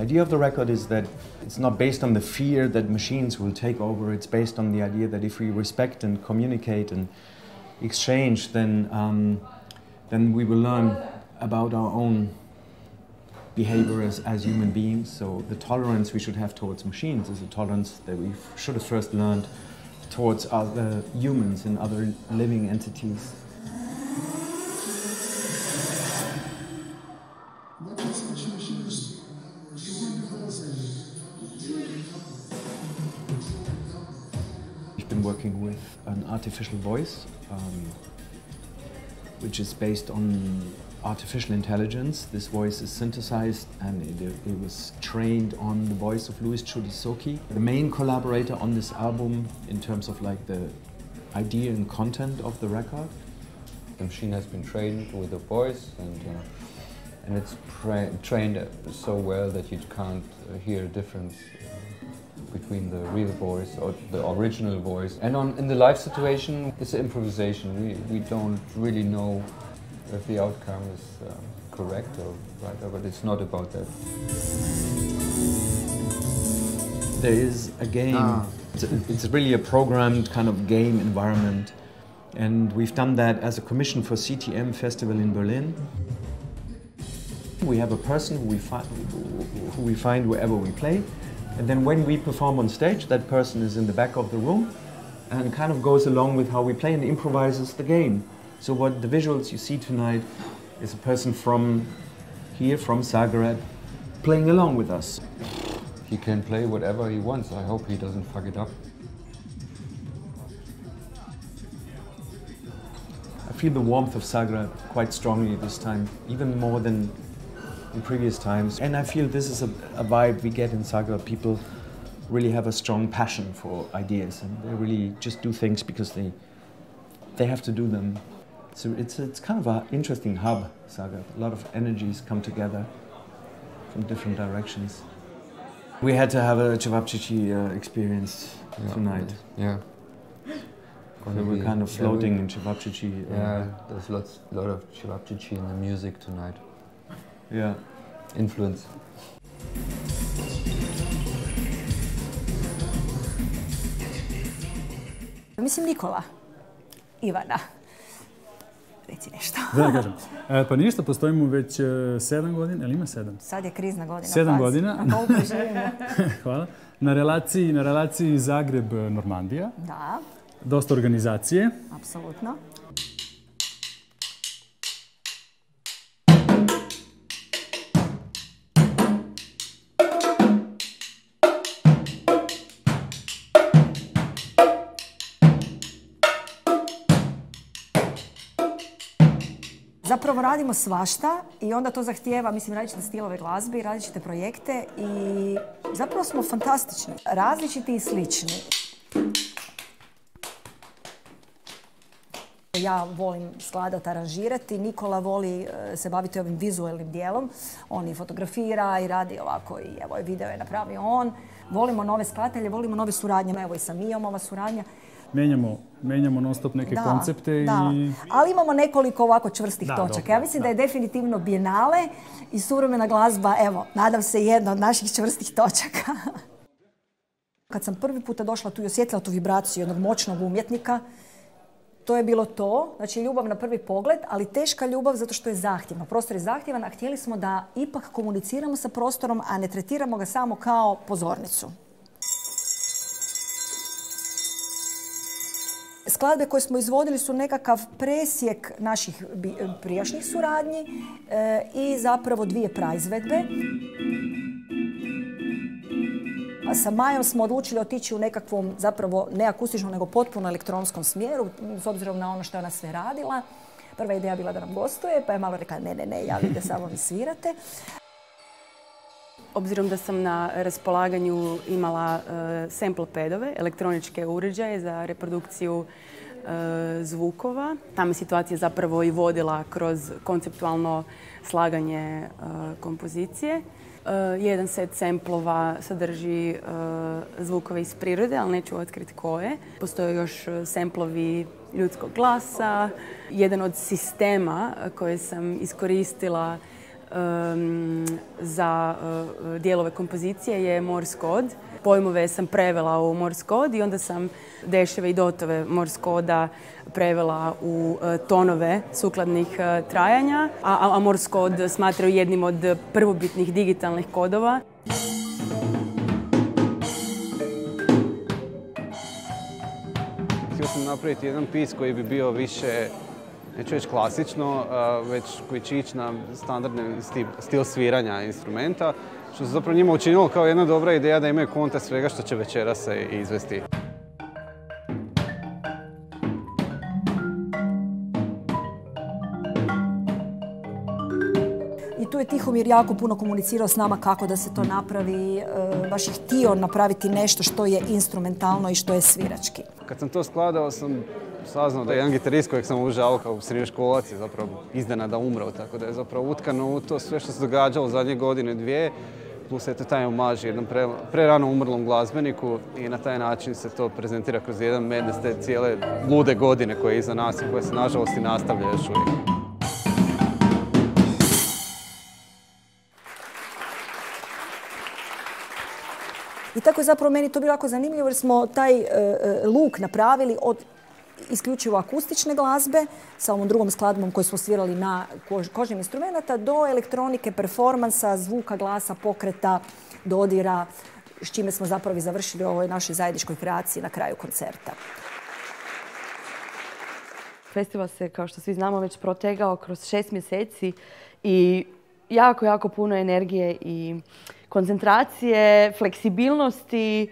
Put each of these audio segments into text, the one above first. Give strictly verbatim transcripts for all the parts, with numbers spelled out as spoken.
idea of the record is that it's not based on the fear that machines will take over. It's based on the idea that if we respect and communicate and exchange, then, um, then we will learn about our own behavior as, as human beings. So the tolerance we should have towards machines is a tolerance that we should have first learned towards other humans and other living entities. I've been working with an artificial voice, um, which is based on artificial intelligence. This voice is synthesized and it, it was trained on the voice of Louis Chudisoki, the main collaborator on this album in terms of like the idea and content of the record. The machine has been trained with a voice, and uh, and it's trained so well that you can't uh, hear a difference uh, between the real voice or the original voice. And on in the live situation, it's improvisation. We we don't really know if the outcome is uh, correct or right, but it's not about that. There is a game. Ah. It's, a, it's really a programmed kind of game environment, and we've done that as a commission for C T M Festival in Berlin. We have a person who we, find, who we find wherever we play, and then when we perform on stage, that person is in the back of the room and kind of goes along with how we play and improvises the game. So what the visuals you see tonight is a person from here, from Zagreb, playing along with us. He can play whatever he wants. I hope he doesn't fuck it up. I feel the warmth of Zagreb quite strongly this time, even more than in previous times. And I feel this is a, a vibe we get in Zagreb. People really have a strong passion for ideas, and they really just do things because they, they have to do them. So it's, it's kind of an interesting hub, Zagreb. A lot of energies come together from different directions. We had to have a Cevapcici uh, experience yeah, tonight. Yeah. So we're kind of floating in Cevapcici. Uh, yeah, there's lots, a lot of Cevapcici in the music tonight. Yeah. Influence. Mislim Nikola. Ivana. Reci nešto. Da, kažem. E, pa ništa, postojimo već uh, sedam godina, ali ima sedam? Sad je krizna godina. Sedam godina. A koliko živimo? Hvala. Na relaciji, na relaciji Zagreb-Normandija. Da. Dosta organizacije. Apsolutno. Zapravo radimo svašta i onda to zahtijeva, mislim, različite stilove glazbe i različite projekte i zapravo smo fantastični, različiti i slični. Ja volim skladati, aranžirati, Nikola voli se baviti ovim vizualnim dijelom. On i fotografira i radi ovako i evo, video je napravio on. Volimo nove skladatelje, volimo nove suradnje, evo i sa Mijom ova suradnja. Menjamo, menjamo non stop neke da, koncepte da. i... Ali imamo nekoliko ovako čvrstih da, točaka. Dobro, ja mislim da. da je definitivno Bijenale i suvremena glazba, evo, nadam se jedna od naših čvrstih točaka. Kad sam prvi puta došla tu i osjetila tu vibraciju jednog moćnog umjetnika, to je bilo to, znači ljubav na prvi pogled, ali teška ljubav zato što je zahtjevna. Prostor je zahtjevan, a htjeli smo da ipak komuniciramo sa prostorom, a ne tretiramo ga samo kao pozornicu. Skladbe koje smo izvodili su nekakav presjek naših prijašnjih suradnji e, i zapravo dvije praizvedbe. A sa Majom smo odlučili otići u nekakvom, zapravo ne akustičnom, nego potpuno elektronskom smjeru, s obzirom na ono što je ona sve radila. Prva ideja bila da nam gostuje, pa je malo rekla ne, ne, ne, javite, samo vi svirate. Obzirom da sam na raspolaganju imala uh, sample padove, elektroničke uređaje za reprodukciju uh, zvukova, ta me situacija zapravo i vodila kroz konceptualno slaganje uh, kompozicije. Uh, jedan set samplova sadrži uh, zvukove iz prirode, ali neću otkriti koje. Postoje još samplovi ljudskog glasa. Jedan od sistema koje sam iskoristila um, za uh, dijelove kompozicije je Morse kod. Pojmove sam prevela u Morse kod i onda sam deševe i dotove Morse koda prevela u uh, tonove sukladnih uh, trajanja, a, a Morse kod smatraju jednim od prvobitnih digitalnih kodova. Htio sam napraviti jedan pis koji bi bio više, neću reći klasično, već koji će ići na standardni stil sviranja instrumenta, što se zapravo njima učinilo kao jedna dobra ideja da imaju konta svega što će večeras se izvesti. I tu je Tihomir jako puno komunicirao s nama kako da se to napravi, baš je htio napraviti nešto što je instrumentalno i što je svirački. Kad sam to skladao sam saznao da je jedan gitarist kojeg sam obožavao kao srednjoškolac je zapravo iznenada umro, tako da je zapravo utkano u to sve što se događalo zadnje godine, dvije, plus eto taj omaž jednom pre, prerano umrlom glazbeniku i na taj način se to prezentira kroz jedan mednes te cijele lude godine koje je iza nas i koje se nažalost i nastavlja još uvijek. I tako je zapravo meni to bilo jako zanimljivo jer smo taj uh, luk napravili od isključivo akustične glazbe sa ovom drugom skladbom koju smo svirali na kož, kožnim instrumenta do elektronike, performansa, zvuka, glasa, pokreta, dodira, s čime smo zapravo završili u ovoj našoj zajedničkoj kreaciji na kraju koncerta. Festival se, kao što svi znamo, već protegao kroz šest mjeseci i jako, jako puno energije i koncentracije, fleksibilnosti,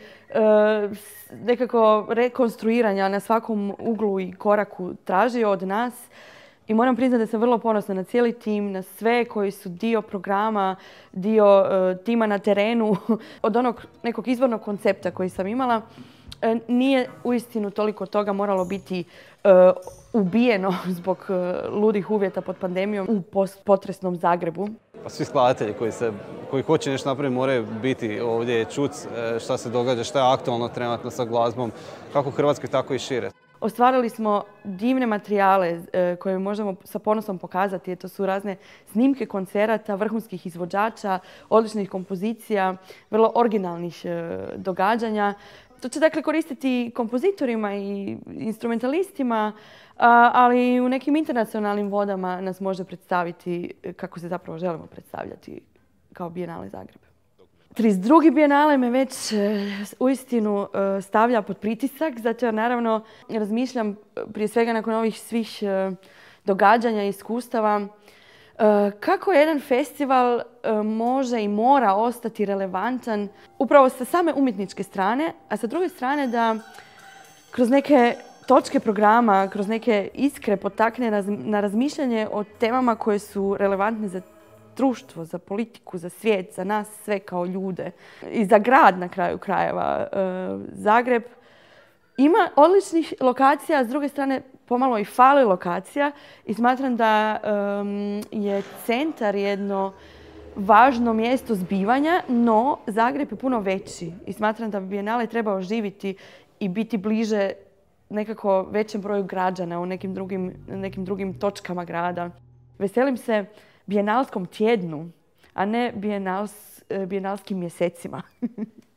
nekako rekonstruiranja na svakom uglu i koraku tražio od nas. I moram priznati da sam vrlo ponosna na cijeli tim, na sve koji su dio programa, dio tima na terenu. Od onog nekog izvornog koncepta koji sam imala, nije uistinu toliko toga moralo biti ubijeno zbog ludih uvjeta pod pandemijom u potresnom Zagrebu. Pa svi skladatelji koji, se, koji hoće nešto napraviti moraju biti ovdje, čuti šta se događa, šta je aktualno trenutno sa glazbom, kako u Hrvatskoj, tako i šire. Ostvarili smo divne materijale koje možemo sa ponosom pokazati. To su razne snimke koncerata, vrhunskih izvođača, odličnih kompozicija, vrlo originalnih događanja. To će dakle koristiti kompozitorima i instrumentalistima, ali u nekim internacionalnim vodama nas može predstaviti kako se zapravo želimo predstavljati kao Bijenale Zagreb. trideset drugi Bijenale me već uistinu stavlja pod pritisak, zato jer naravno razmišljam prije svega nakon ovih svih događanja i iskustava kako jedan festival može i mora ostati relevantan upravo sa same umjetničke strane, a sa druge strane da kroz neke točke programa, kroz neke iskre potakne na razmišljanje o temama koje su relevantne za društvo, za politiku, za svijet, za nas sve kao ljude i za grad na kraju krajeva. Zagreb ima odličnih lokacija, a s druge strane pomalo i fali lokacija i smatram da um, je centar jedno važno mjesto zbivanja, no Zagreb je puno veći i smatram da bi Bijenale trebao živjeti i biti bliže nekako većem broju građana u nekim drugim, nekim drugim točkama grada. Veselim se Bijenalskom tjednu, a ne bijenals, bijenalskim mjesecima.